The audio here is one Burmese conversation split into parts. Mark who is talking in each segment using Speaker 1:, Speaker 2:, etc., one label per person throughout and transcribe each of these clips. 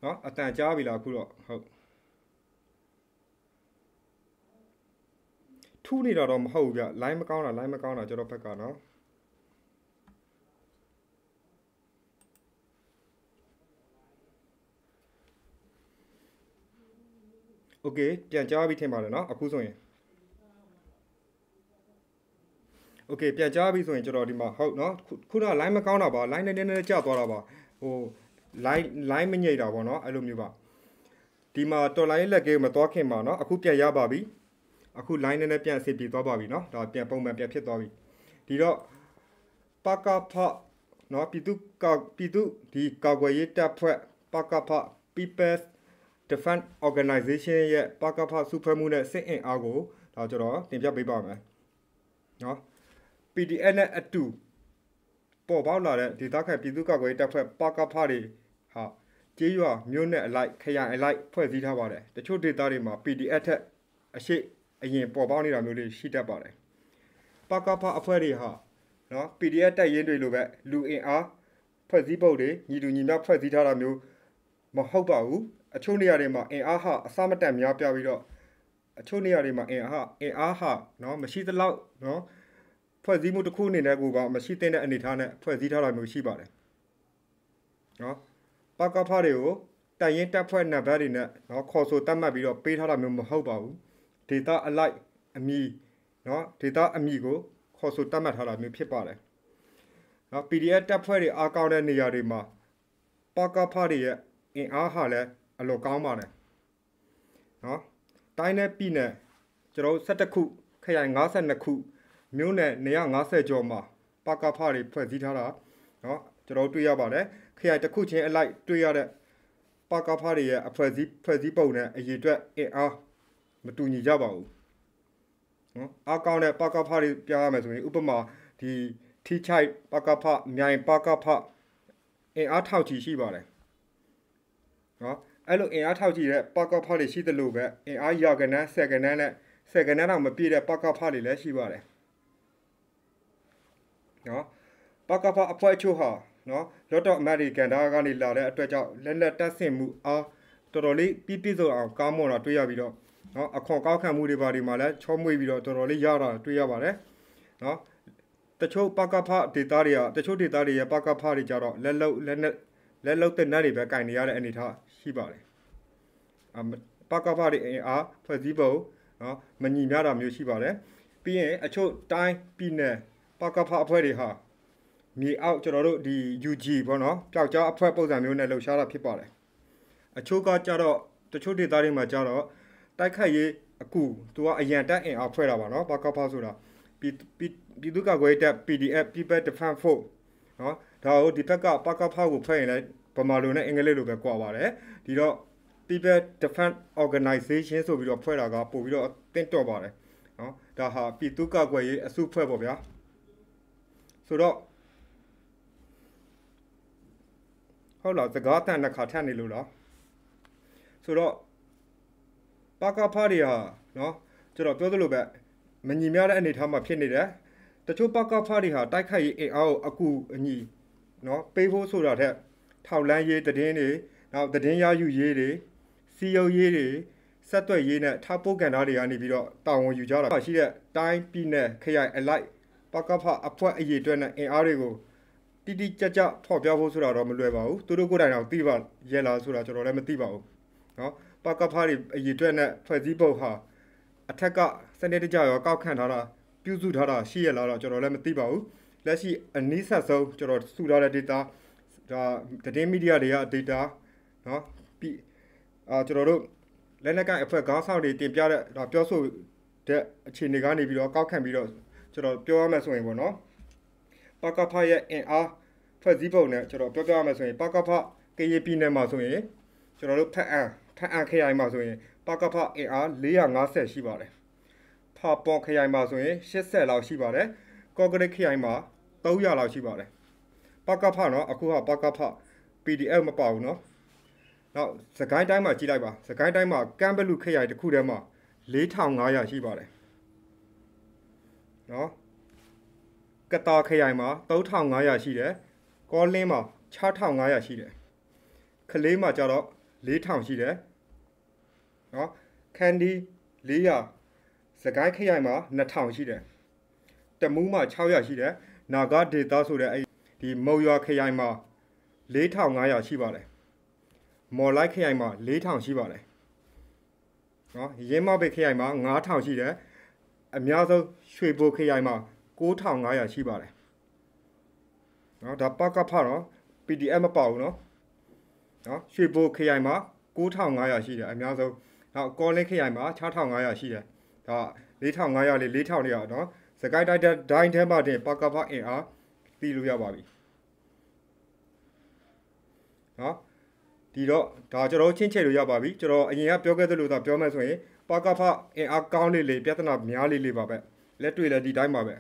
Speaker 1: နော်အတန်ကြားပြီလားအခုတော့ဟုတ်ထူးနေတာတော့မဟုတ်ဘူးဗျ line မကောင်းတာကျွန်တော်ဘက်ကနော်โอเคပြန်ကြားပြီးထင်ပါတယ်နော်အခုဆိုရင်โอเคပြန်ကြားပြီးဆိုရင်ကျွန်တော်ဒီမှာဟုတ်နော်ခုန line မကောင်းတာပါ line နည်းနည်းကျသွားတာပါဟို line မညိတ်တာပေါ့နော်အဲ့လိုမျိုးပါဒီမှာတော်လိုင်းလက်ကဲမသွားခင်ပါနော်အခုပြန်ရပါပြီအခု line နည်းနည်းပြန်အဆင်ပြေသွားပါပြီနော်ဒါပြန်ပုံမှန်ပြန်ဖြစ်သွားပြီဒီတော့ပကဖနော်ပြည်သူဒီကာကွယ်ရေးတပ်ဖွဲ့ပကဖ People's Defense Organization ရဲ့ပကဖစုဖွဲ့မှုနဲ့စစ်အင်အားကိုဒါကျွန်တော်တင်ပြပေးပါမယ်နော် PDF နဲ့အတူပေါ်ပေါက်လာတဲ့ဒေသခံပြည်သူ့ကာကွယ်ရေးတပ်ဖွဲ့ပကဖတွေဟာကျေးရွာမြို့နယ်အလိုက်ခရိုင်အလိုက်ဖွဲ့စည်းထားပါတယ်တချို့ဒေသတွေမှာ PDF ထက်အရင်ပေါ်ပေါက်နေတာမျိုးတွေရှိတတ်ပါတယ်ပကဖအဖွဲ့တွေဟာနော် PDF တိုက်ရင်တွေလိုပဲလူအင်အားဖွဲ့စည်းပုံတွေညီတူညီမျှဖွဲ့စည်းထားတာမျိုးမဟုတ်ပါဘူးအချို့နေရာတွေမှာအင်အားဟာအစမတန်များပြပြီးတော့အချို့နေရာတွေမှာအင်အားဟာနော်မရှိသလောက်နော်ဖွဲ့စည်းမှုတစ်ခုအနေနဲ့ကိုပါမရှိတဲ့အနေအထားနဲ့ဖွဲ့စည်းထားတာမျိုးရှိပါတယ်နော်ပကဖတွေကိုတိုင်ရင်တပ်ဖွဲ့နံပါတ်တွေနဲ့နော်ခေါ်ဆိုတတ်မှတ်ပြီးတော့ပေးထားတာမျိုးမဟုတ်ပါဘူးဒေတာအလိုက်အမီနော်ဒေတာအမီကိုခေါ်ဆိုတတ်မှတ်ထားတာမျိုးဖြစ်ပါတယ်နော် PDF တပ်ဖွဲ့တွေအားကောင်းတဲ့နေရာတွေမှာပကဖတွေရဲ့အင်အားဟာလည်းအလွန်ကောင်းပါတယ်နော်တိုင်းနဲ့ပြည်နယ်ကျွန်တော်17ခုခရိုင်52ခုမြို့နယ်150ကျော်မှာပကဖတွေဖွဲ့စည်းထားတာနော်ကျွန်တော်တွေ့ရပါတယ်ခရိုင်တစ်ခုချင်းအလိုက်တွေ့ရတဲ့ပကဖတွေရဲ့အဖွဲ့စည်းပုံနဲ့အရေးအတွက်အင်အားမတူညီကြပါဘူးနော်အားကောင်းတဲ့ပကဖတွေပြရမယ်ဆိုရင်ဥပမာဒီထိချိုက်ပကဖမြိုင်ပကဖအင်အားထောက်ချီရှိပါတယ်နော်အဲ့လိုအင်အားထောက်ချီတဲ့ပကဖတွေရှိသလိုပဲအင်အားရာကနန်းဆယ်ကနန်းနဲ့ဆယ်ကနန်းတော့မပြည့်တဲ့ပကဖတွေလည်းရှိပါတယ်နော်ပကဖအဖွဲ့ချုပ်ဟာနော်လွတ်တော်အမတ်တွေကန်တာကနေလာတဲ့အတွက်ကြောင့်လက်လက်တက်ဆင်မှုအားတော်တော်လေးပြည့်စုံအောင်ကောင်းမွန်တာတွေ့ရပြီးတော့နော်အခွန်ကောက်ခံမှုတွေပါဒီမှာလည်းချောမွေ့ပြီးတော့တော်တော်လေးရတာတွေ့ရပါတယ်နော်တချို့ပကဖဒေတာတွေကတချို့ဒေတာတွေရဲ့ပကဖတွေကြတော့လက်လုတ်တဲ့နတ်တွေပဲကင်နေရတဲ့အနေအထားရှိပါတယ်ပကဖတွေအားဖွဲ့စည်းပုံနော်မညီမျှတာမျိုးရှိပါတယ်ပြီးရင်အချို့တိုင်းပြည်နယ်ပကဖအဖွဲ့တွေဟာမြေအောက်ကျွန်တော်တို့ဒီ UG ပေါ့နော်ပျောက်ကြားအဖွဲ့ပုံစံမျိုးနဲ့လှုပ်ရှားတာဖြစ်ပါတယ်အချို့ကကြတော့တချို့ဒေသတွေမှာကြတော့တိုက်ခိုက်ရေးအခုသူကအရန်တက်အင်အားဖွဲ့တာပါနော်ပကဖဆိုတာပြည်သူ့ကာကွယ်ရေးတပ် PDF People Defense Force နော်ဒါကိုဒီဘက်ကပကဖကိုဖွဲ့ရင်လည်းဗမာလိုနဲ့အင်္ဂလိပ်လိုပဲကွာပါတယ်ဒီတော့ People Defense Organization ဆိုပြီးတော့ဖွဲ့တာကပို့ပြီးတော့တင့်တော်ပါတယ်နော်ဒါဟာပြည်သူ့ကာကွယ်ရေးအစုဖွဲ့ပေါ့ဗျာဆိုတော့ဟုတ်လားစကားတန်တစ်ခါထပ်နေလို့လားဆိုတော့ပကဖတွေဟာနော်ကျွန်တော်ပြောသလိုပဲမညီမျှတဲ့အနေအထားမှာဖြစ်နေတယ်တချို့ပကဖတွေဟာတိုက်ခိုက်ရေးအင်အားကိုအကူအညီနော်ပေးဖို့ဆိုတာထက်ထောက်လန်းရေးသတင်းတွေနောက်သတင်းရယူရေးတွေစီယုံရေးတွေဆက်သွယ်ရေးနဲ့ထောက်ပို့ကန်သားတွေကနေပြီးတော့တာဝန်ယူကြတာရှိတဲ့တိုင်းပြည်နယ်ခရိုင်အလိုက်ပကဖအဖွဲ့အရေးအတွက်နဲ့အင်အားတွေကိုတိတိကျကျဖော်ပြဖို့ဆိုတာတော့မလွယ်ပါဘူးသူတို့ကိုယ်တိုင်တော့သိပါရဲလားဆိုတာကျွန်တော်လည်းမသိပါဘူးနော်ပကဖတွေအရေးအတွက်နဲ့ဖွဲ့စည်းပုံဟာအထက်ကစနစ်တကျရောကောက်ခံထားတာပြုစုထားတာရှိရလားတော့ကျွန်တော်လည်းမသိပါဘူးလက်ရှိအနည်းဆက်ဆုံးကျွန်တော်စုထားတဲ့ data ဒါသတင်းမီဒီယာတွေက data နော်ပြီးကျွန်တော်တို့လက်နက်ကိုင်အဖွဲ့ခေါင်းဆောင်တွေတင်ပြတဲ့ဒါပြောဆိုတဲ့အခြေအနေကနေပြီးတော့ကောက်ခံပြီးတော့ကျွန်တော်ပြောရမယ်ဆိုရင်ပေါ့နော်ပကဖရဲ့အင်အားဖွဲ့စည်းပုံနဲ့ကျွန်တော်ပြောပြရမယ်ဆိုရင်ပကဖကရင်ပြည်နယ်မှာဆိုရင်ကျွန်တော်တို့ဖက်အံခရိုင်မှာဆိုရင်ပကဖအင်အား450ရှိပါတယ်ဖာပွန်ခရိုင်မှာဆိုရင်80လောက်ရှိပါတယ်ကော့ကရိတ်ခရိုင်မှာ300လောက်ရှိပါတယ်ပကဖနော်အခုကပကဖ PDF မပါဘူးနော်နောက်စကိုင်းတိုင်းမှာကြည့်လိုက်ပါစကိုင်းတိုင်းမှာကမ်းဘလူခရိုင်တစ်ခုတည်းမှာ4500ရှိပါတယ်နော်ကတာခရိုင်မှာ3500ရှိတယ်ကောလင်းမှာ6500ရှိတယ်ခလေးမှာကျတော့ 4000ရှိတယ်နော်ခန်ဒီ400စကိုင်းခရိုင်မှာ2000ရှိတယ်တမူးမှာ600ရှိတယ်နာဂဒေတာဆိုတဲ့အဲ့ဒီမုံရွာခရိုင်မှာ4500ရှိပါတယ်မော်လိုက်ခရိုင်မှာ4000ရှိပါတယ်နော်ရင်းမောက်ဘေခရိုင်မှာ9000ရှိတယ်အများဆုံးရွှေဘိုခရိုင်မှာ9500ရှိပါတယ်နော်ဒါပကဖနော် PDF မပေါ့ဘူးနော်ရွှေဘိုခရိုင်မှာ9500ရှိတယ်အများဆုံးနောက်ကောလင်းခရိုင်မှာ6500ရှိတယ်ဒါ4500လေး4000လေးနော်စကိုင်းတိုင်းထဲမှာတင်ပကဖအင်အားသိလို့ရပါပြီနော်ဒီတော့ဒါကျွန်တော်ချင်းချဲ့လို့ရပါပြီကျွန်တော်အရင်ကပြောခဲ့သလိုသာပြောမယ်ဆိုရင်ပကဖအင်အားကောင်းလေးပြဿနာများလေးပါပဲလက်တွေ့လည်းဒီတိုင်းပါပဲ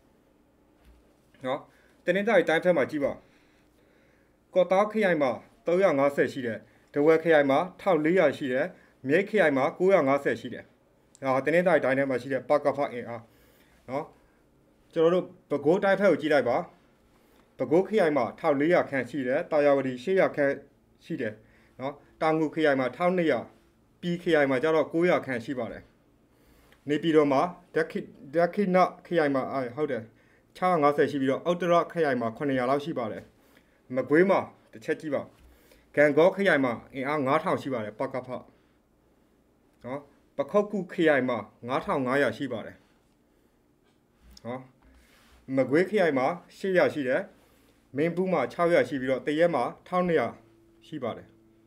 Speaker 1: နော်တနင်္သာရီတိုင်းဖက်မှာကြည့်ပါကော့တောခရိုင်မှာ350ရှိတယ်ဒဝဲခရိုင်မှာ1400ရှိတယ်မြိတ်ခရိုင်မှာ950ရှိတယ်ဒါတနင်္သာရီတိုင်းထဲမှာရှိတဲ့ပကဖအင်အားနော်ကျွန်တော်တို့ပဲခူးတိုင်းဖက်ကိုကြည့်လိုက်ပါပဲခူးခရိုင်မှာ1400ခန့်ရှိတယ်တာယာဝတီ800ခန့်ရှိတယ်နော်တောင်ငူခရိုင်မှာ1200ပြည်ခရိုင်မှာကျတော့900ခန့်ရှိပါတယ်နေပြည်တော်မှာဒက္ခိဏခရိုင်မှာဟုတ်တယ်650ရှိပြီးတော့အောက်တရခရိုင်မှာ900လောက်ရှိပါတယ်မကွေးမှာတစ်ချက်ကြည့်ပါဂံကောခရိုင်မှာအင်အား9000ရှိပါတယ်ပကဖနော်ပခုတ်ကုခရိုင်မှာ9500ရှိပါတယ်နော်မကွေးခရိုင်မှာ800ရှိတယ်မင်းဘူးမှာ600ရှိပြီးတော့တရက်မှာ1200ရှိပါတယ်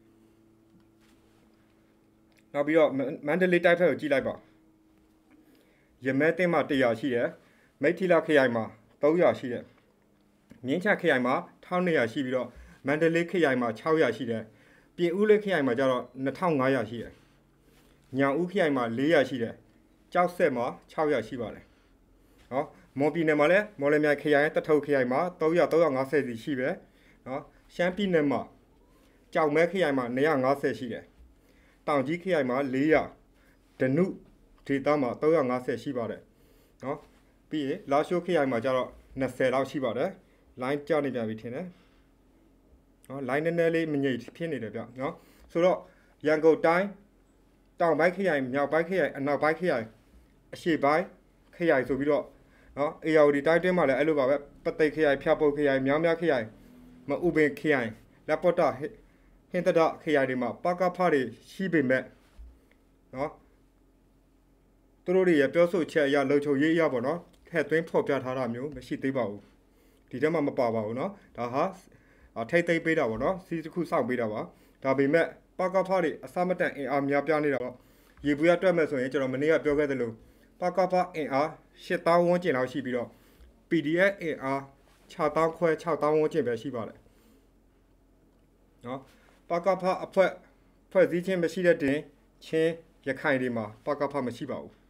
Speaker 1: နောက်ပြီးတော့မန္တလေးတိုင်းဖက်ကိုကြည့်လိုက်ပါရမဲတင်းမှာ100ရှိတယ်မိထီလာခရိုင်မှာ300ရှိတယ်မြင်းချခရိုင်မှာ1200ရှိပြီးတော့မန္တလေးခရိုင်မှာ600ရှိတယ်ပြင်ဦးလေးခရိုင်မှာကျတော့2500ရှိတယ်ညောင်ဦးခရိုင်မှာ400ရှိတယ်ကြောက်ဆက်မှာ600ရှိပါတယ်နော်မွန်ပြည်နယ်မှာလည်းမော်လမြိုင်ခရိုင်တထုပ်ခရိုင်မှာ350စီရှိပဲနော်ရှမ်းပြည်နယ်မှာကြောက်မဲခရိုင်မှာ250ရှိတယ်တောင်ကြီးခရိုင်မှာ400ဒနုဒေသမှာ350ရှိပါတယ်နော်ပြီးရင်လာရှိုးခရိုင်မှာကျတော့20လောက်ရှိပါတယ်လိုင်းကြောက်နေပြန်ပြီထင်တယ်နော်လိုင်းနည်းနည်းလေးမငြိမ်ဖြစ်နေတယ်ဗျနော်ဆိုတော့ရန်ကုန်တိုင်းတောင်ပိုင်းခရိုင်မြောက်ပိုင်းခရိုင်အနောက်ပိုင်းခရိုင်အရှေ့ပိုင်းခရိုင်ဆိုပြီးတော့နော်အေယာဝတီတိုင်းတွင်းမှာလည်းအဲ့လိုပါပဲပသိခရိုင်ဖျားပုတ်ခရိုင်မြောင်းမြခရိုင်မဥပင်ခရိုင်လက်ပေါ်တာဟင်တဒခရိုင်တွေမှာပကဖတွေရှိပေမဲ့နော်သူတို့တွေရပြောဆိုချက်အရလုံခြုံရေးအရပေါ့နော်ထည့်သွင်းဖော်ပြထားတာမျိုးမရှိသေးပါဘူးဒီထဲမှာမပါပါဘူးနော်ဒါဟာထိတ်သိမ်းပေးတာပေါ့နော်စီးတစ်ခုစောင့်ပေးတာပါဒါပေမဲ့ပကဖတွေအစမတန်အင်အားများပြားနေတာပေါ့ရေဘူးရတွက်မဲ့ဆိုရင်ကျွန်တော်မနေ့ကပြောခဲ့သလိုပကဖအင်အား8000ဝန်းကျင်လောက်ရှိပြီးတော့ PDF အင်အား6000ခွဲ6000ဝန်းကျင်ပဲရှိပါတယ်နော်ပကဖဖွဲ့စည်းခြင်းမရှိတဲ့တင်ချင်းရခိုင်တွေမှာပကဖမရှိပါဘူး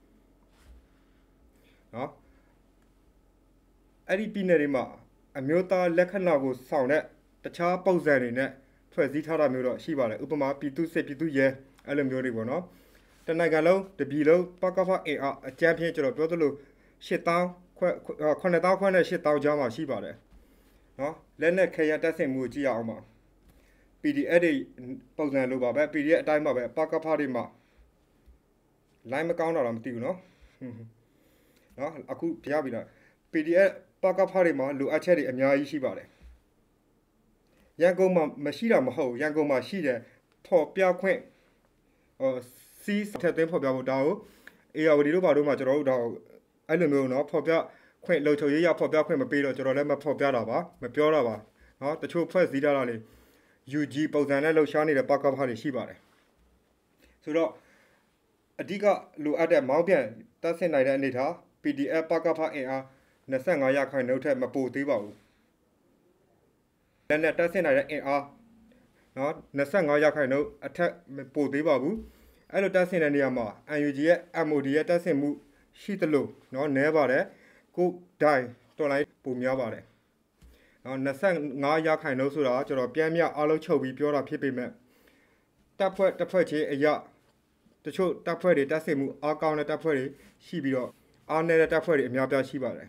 Speaker 1: နော်အဲ့ဒီပြည်နယ်တွေမှာအမျိုးသားလက္ခဏာကိုဆောင်တဲ့တခြားပုံစံတွေနဲ့ဖွဲ့စည်းထားတာမျိုးတော့ရှိပါတယ်ဥပမာပြည်သူစစ်ပြည်သူရဲအဲ့လိုမျိုးတွေပေါ့နော်တနိုင်ငံလုံးတပြည်လုံးပကဖအင်အားအကြမ်းဖျင်းကျွန်တော်ပြောသလို8000ခွဲ9000ခွဲနဲ့8000ကြားမှာရှိပါတယ်နော်လက်နဲ့ခရတက်ဆင်မှုကြည့်ရအောင်ပါ PDF တွေပုံစံလိုပါပဲ PDF အတိုင်းပါပဲပကဖတွေမှာ line မကောင်းတော့မသိဘူးနော်နော်အခုပြရပြီလား PDF ပကဖတွေမှာလိုအပ်ချက်တွေအများကြီးရှိပါတယ်ရန်ကုန်မှာမရှိတာမဟုတ်ရန်ကုန်မှာရှိတယ်ဖော်ပြခွင့်စီးထက်သွင်းဖော်ပြဖို့ဒါကိုARDတို့ဘာတို့မှာကျွန်တော်တို့ဒါအဲ့လိုမျိုးနော်ဖော်ပြခွင့်လုံခြုံရေးရဖော်ပြခွင့်မပေးတော့ကျွန်တော်လည်းမဖော်ပြတာပါမပြောတာပါနော်တချို့ဖွဲ့စည်းထားတာလေ UG ပုံစံနဲ့လှုပ်ရှားနေတဲ့ပကဖတွေရှိပါတယ်ဆိုတော့အဓိကလိုအပ်တဲ့မောင်းပြန်တက်ဆင်နိုင်တဲ့အနေထား PDF ပကဖအင်အား25ရာခိုင်နှုန်းထက်မပိုသေးပါဘူးလက်နဲ့တက်ဆင်နိုင်တဲ့အင်အားနော်25ရာခိုင်နှုန်းအထက်မပိုသေးပါဘူးအဲ့လိုတက်ဆင်တဲ့နေရာမှာ UNG ရဲ့ MOD ရဲ့တက်ဆင်မှုရှိသလိုနော်နည်းပါတယ်ကိုဒိုင်တော်လိုက်ပုံများပါတယ်နော်25ရာခိုင်နှုန်းဆိုတာကျွန်တော်ပြန်မြအားလုံးချုပ်ပြီးပြောတာဖြစ်ပေမဲ့တပ်ဖွဲ့ချင်းအရာတချို့တပ်ဖွဲ့တွေတက်ဆင်မှုအားကောင်းတဲ့တပ်ဖွဲ့တွေရှိပြီးတော့အားနည်းတဲ့တပ်ဖွဲ့တွေအများပြားရှိပါတယ်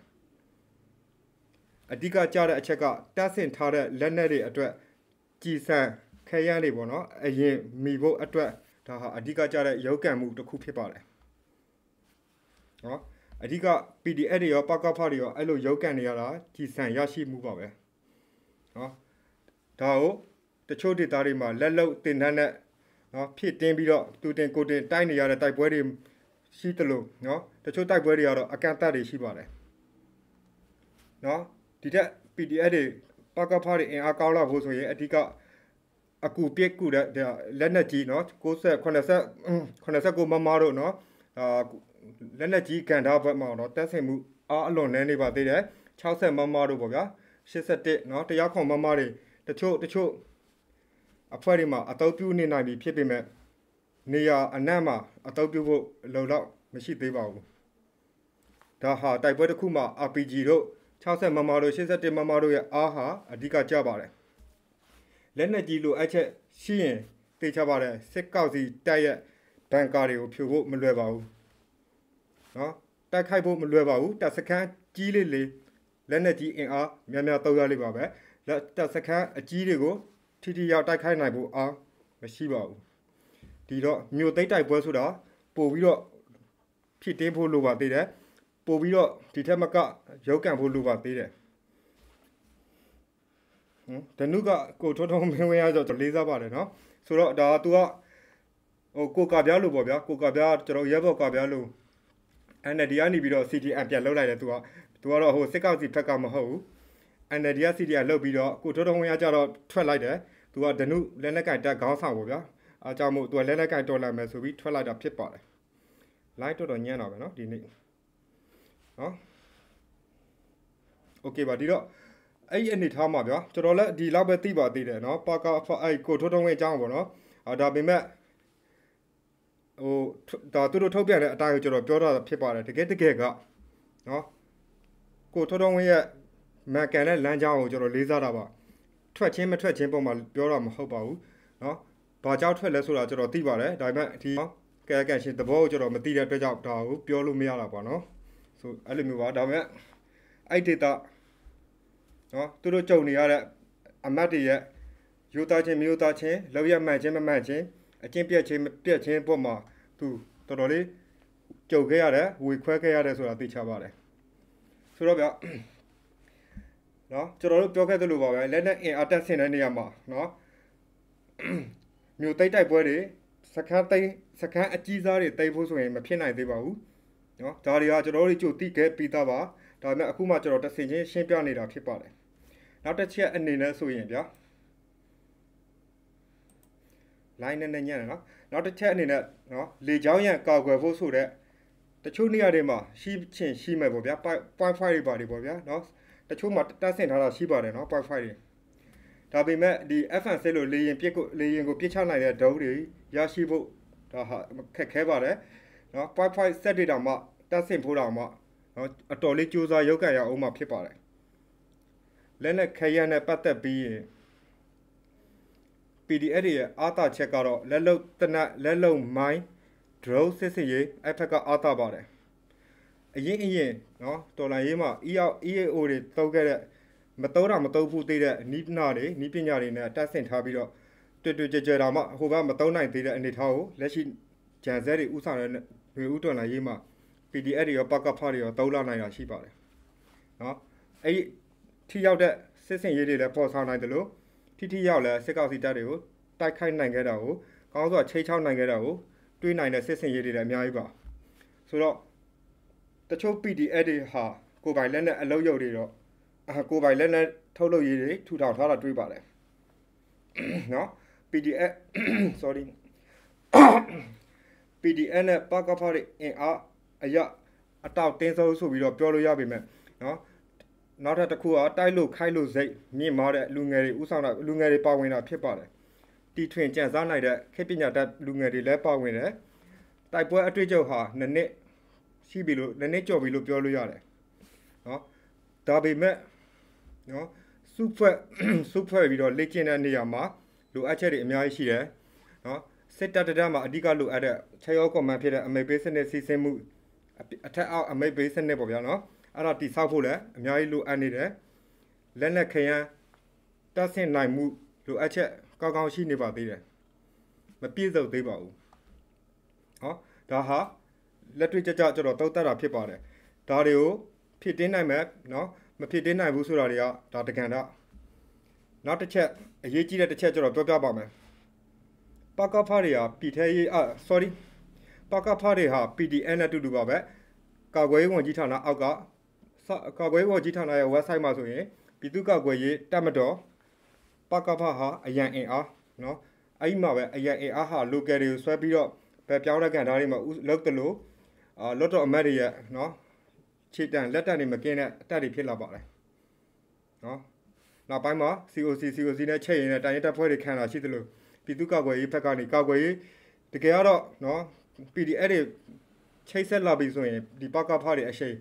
Speaker 1: အဓိကကြတဲ့အချက်ကတက်ဆင်ထားတဲ့လက်နက်တွေအတွက်ကြည်စံခဲရန်တွေပေါ့နော်အရင်မိဖို့အတွက်ဒါဟာအဓိကကြတဲ့ရုပ်ကံမှုတစ်ခုဖြစ်ပါတယ်နော်အဓိက PDF တွေရောပကဖတွေရောအဲ့လိုရုပ်ကံတွေရတာကြီးစံရရှိမှုပါပဲနော်ဒါကိုတချို့ဒေသတွေမှာလက်လုံတင်တန်းနဲ့နော်ဖြစ်တင်းပြီးတော့သူတင်ကိုတင်တိုက်နေရတဲ့တိုက်ပွဲတွေရှိတယ်လို့နော်တချို့တိုက်ပွဲတွေကတော့အကန့်အသတ်တွေရှိပါတယ်နော်ဒီတက် PDF တွေပကဖတွေအင်အားကောင်းလာဖို့ဆိုရင်အဓိကအကူပြက်ကူတဲ့လက်နက်ကြီးနော်89မမတို့နော်လက်နက်ကြီးကန်ထားဘက်မှာတော့တက်ဆင်မှုအားအလွန်နည်းနေပါသေးတယ်60မမတို့ပေါ့ဗျာ81နော်တရားခွန်မမတွေတချို့အဖွဲ့တွေမှာအတုပ်ပြုနေနိုင်ပြီဖြစ်ပေမဲ့နေရာအနက်မှာအတုပ်ပြုဖို့လုံလောက်မရှိသေးပါဘူးဒါဟာတိုက်ပွဲတစ်ခုမှာ RPG တို့60မမတို့81မမတို့ရဲ့အားဟာအဓိကကျပါတယ်လက်နက်ကြီးလိုအပ်ချက်ရှိရင်သိချပါတယ်စစ်ကောက်စီတိုက်ရဲ့ဘန်ကာတွေကိုဖြိုဖို့မလွယ်ပါဘူးနော်တိုက်ခိုက်ဖို့မလွယ်ပါဘူးတပ်စခန်းကြီးလေးလက်နက်ကြီးအင်အားများများတောက်ရလိမ့်ပါပဲတပ်စခန်းအကြီးတွေကိုထိရောက်တိုက်ခိုက်နိုင်ဖို့အားမရှိပါဘူးဒီတော့မြို့သိမ်းတိုက်ပွဲဆိုတာပို့ပြီးတော့ဖြစ်တင်းဖို့လိုပါသေးတယ်ပို့ပြီးတော့ဒီထက်မကရုပ်ကံဖို့လိုပါသေးတယ်ဒနုကကိုထွန်းထွန်းမင်းဝင်းရဆိုတော့လေးစားပါတယ်နော်ဆိုတော့ဒါသူကဟိုကိုကပြားလို့ပေါ့ဗျာကိုကပြားကျွန်တော်ရဲဘော်ကပြားလို့NLDကနေပြီးတော့ CDM ပြန်လောက်လိုက်တယ်သူကတော့ဟိုစစ်ကောက်စီဖက်ကမဟုတ်ဘူး NLD က CDM လောက်ပြီးတော့ကိုထွန်းထွန်းဝင်းရကြတော့ထွက်လိုက်တယ်သူကဒနုလက်နက်ကင်တက်ခေါင်းဆောင်ပေါ့ဗျာအားကြောင့်မို့သူကလက်နက်ကင်တော်လာမယ်ဆိုပြီးထွက်လိုက်တာဖြစ်ပါတယ်လိုက်တော်ညံ့တာပဲနော်ဒီနေ့နော်โอเคပါဒီတော့အဲ့ဒီအနေထားမှာဗျာကျွန်တော်လည်းဒီလောက်ပဲသိပါသေးတယ်နော်ပါကအဲ့ကိုထွန်းထွန်းဝင်းအကြောင်းပေါ့နော်ဒါပေမဲ့ဟိုဒါသူတို့ထုတ်ပြန်တဲ့အတိုင်းကိုကျွန်တော်ပြောတာဖြစ်ပါတယ်တကယ်ကနော်ကိုထွန်းထွန်းဝင်းရဲ့မန်ကန်တဲ့လမ်းကြောင်းကိုကျွန်တော်လေးစားတာပါထွက်ချင်းမထွက်ချင်းပုံမှာပြောတာမဟုတ်ပါဘူးနော်ဘာကြောင့်ထွက်လဲဆိုတာကျွန်တော်သိပါတယ်ဒါပေမဲ့ဒီကဲကန်ရှင်သဘောကိုကျွန်တော်မသိတဲ့အတွက်ကြောင့်ဒါကိုပြောလို့မရတာပါနော်ဆိုအဲ့လိုမျိုးပါဒါပေမဲ့အဲ့ဒေတာနော်သူတို့ကြုံနေရတဲ့အမတ်တွေရဲ့ယူသားချင်းမျိုးသားချင်းလောက်ရမှန်ချင်းမမှန်ချင်းအချင်းပြက်ချင်းမပြက်ချင်းပုံမှာသူတော်တော်လေးကြုံခဲ့ရတယ်ဝေခွဲခဲ့ရတယ်ဆိုတာသိချပါတယ်ဆိုတော့ဗျနော်ကျွန်တော်တို့ပြောခဲ့သလိုပါပဲလက်နဲ့အင်အားတက်ဆင်တဲ့နေရာမှာနော်မြို့သိမ်းတိုက်ပွဲတွေစခန်းအကြီးစားတွေတိတ်ဖို့ဆိုရင်မဖြစ်နိုင်သေးပါဘူးနော်ဒါတွေကကျွန်တော်တို့ကြိုသိခဲ့ပြီးသားပါဒါပေမဲ့အခုမှကျွန်တော်တဆင်ချင်းရှင်းပြနေတာဖြစ်ပါတယ်နောက်တစ်ချက်အနေနဲ့ဆိုရင်ဗျာ line နဲ့ညံ့တယ်နော်နောက်တစ်ချက်အနေနဲ့နော်လေချောင်းရံကာကွယ်ဖို့ဆိုတဲ့တချို့နေရာတွေမှာရှိမယ်ပေါ့ဗျာ point 5တွေပါတယ်ပေါ့ဗျာနော်တချို့မှာတက်ဆင်ထားတာရှိပါတယ်နော် point 5တွေဒါပေမဲ့ဒီ FN စစ်လို့လေရင်ကိုပြစ်ချနိုင်တဲ့ဒုံးတွေရရှိဖို့ဒါဟာခက်ခဲပါတယ်နော် point 5 set တွေတောင်မှတက်ဆင်ဖို့တောင်မှနော်အတော်လေးကြိုးစားရုပ်ကံရအောင်မှဖြစ်ပါတယ်လက်နဲ့ခရမ်းနဲ့ပတ်သက်ပြီးရင် PDF ရဲ့အာသာချက်ကတော့လက်လုံမိုင်း drone စစ်စင်ရေးအဖက်ကအာသာပါတယ်အရင်နော်တော်လိုင်းရေးမှာ EAO တွေတုံးခဲ့တဲ့မတုံးဘူးသေးတဲ့နီးပညာတွေနဲ့တက်ဆင်ထားပြီးတော့တွေ့ကြတာမှဟိုကမတုံးနိုင်သေးတဲ့အနေထားကိုလက်ရှိဂျန်ဆဲတွေဥဆောင်တဲ့ຫນွေဥတော်လိုင်းရေးမှာ PDF တွေရောပကဖတွေရောသုံးလာနိုင်တာရှိပါတယ်နော်အဲ့ထိရောက်တဲ့စစ်စင်ရေးတွေလည်းပေါ်ဆောင်နိုင်တယ်လို့ထိရောက်လဲစစ်ကောက်စီတပ်တွေကိုတိုက်ခိုက်နိုင်ခဲ့တာကိုကောင်းစွာချိတ်ချောက်နိုင်ခဲ့တာကိုတွေးနိုင်တဲ့စစ်စင်ရေးတွေလည်းအများကြီးပါဆိုတော့တချို့ PDF တွေဟာကိုယ်ပိုင်လက်နဲ့အလုပ်ရုပ်တွေတော့ကိုယ်ပိုင်လက်နဲ့ထုတ်လုပ်ရေးတွေထူထောင်ထားတာတွေးပါတယ်နော် PDF sorry PDF နဲ့ပကဖတွေအင်အားအတောက်တင်းစိုးဆိုပြီးတော့ပြောလို့ရပါမယ်နော်နောက်ထပ်တစ်ခုကတိုက်လို့ခိုက်လို့စိတ်မြင့်မားတဲ့လူငယ်တွေဥဆောင်တာလူငယ်တွေပါဝင်တာဖြစ်ပါတယ်တီထွင်ကြံစားနိုင်တဲ့ခေတ်ပညာတတ်လူငယ်တွေလည်းပါဝင်တယ်တိုက်ပွဲအတွေ့အကြုံဟာနှစ်ရှိပြီလို့နှစ်ကျော်ပြီလို့ပြောလို့ရတယ်နော်ဒါပေမဲ့နော်စုဖွဲ့ပြီးတော့လေ့ကျင့်တဲ့နေရာမှာလိုအပ်ချက်တွေအများကြီးရှိတယ်နော်စစ်တပ်မှာအဓိကလိုအပ်တဲ့ခြေရောကွန်မန်ဖြစ်တဲ့အမိတ်ပေးစနစ်စီစဉ်မှုအထက်အောက်အမိတ်ပေးစနစ်ပေါ့ဗျာနော်အဲ့ဒါတိဆောက်ဖို့လည်းအများကြီးလိုအပ်နေတယ်လက်နက်ခရမ်းတက်ဆင်နိုင်မှုလိုအပ်ချက်ကောင်းကောင်းရှိနေပါသေးတယ်မပြည့်စုံသေးပါဘူးဟောဒါဟာလက်တွေ့ကြကြကျွန်တော်တောက်တက်တာဖြစ်ပါတယ်ဒါတွေကိုဖြစ်တင်းနိုင်မဲ့နော်မဖြစ်တင်းနိုင်ဘူးဆိုတာတွေကဒါတကန်တော့နောက်တစ်ချက်အရေးကြီးတဲ့တစ်ချက်ကျွန်တော်ပြောပြပါမယ်ပကဖားတွေဟာပြည်ထဲရေးsorry ပကဖားတွေဟာ PDN နဲ့တူတူပါပဲကာကွယ်ရေးဝန်ကြီးဌာနအောက်ကကာကွယ်ရေးဝန်ကြီးဌာနရဲ့ website မှာဆိုရင်ပြည်သူ့ကာကွယ်ရေးတပ်မတော်ပကဖားဟာအရန်အင်အားနော်အဲ့ဒီမှာပဲအရန်အင်အားဟာ local တွေကိုဆွဲပြီးတော့ပဲပြောင်းတဲ့ကန်သားတွေမှာလောက်တလို့လွတ်တော်အမတ်တွေရဲ့နော်ခြေတံလက်တံတွေမကင်းတဲ့အတက်တွေဖြစ်လာပါတယ်နော်နောက်ပိုင်းမှာ COC နဲ့ချိန်ရင်တိုင်းရတပ်ဖွဲ့တွေခံလာရှိသလိုပြည်သူ့ကာကွယ်ရေးဘက်ကနေကာကွယ်ရေးတကယ်တော့နော် PDF တွေချိတ်ဆက်လာပြီဆိုရင်ဒီပကဖားတွေအရှိန်